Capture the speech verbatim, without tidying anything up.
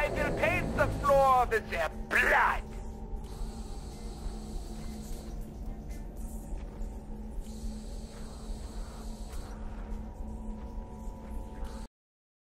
I will paint the floor with their blood.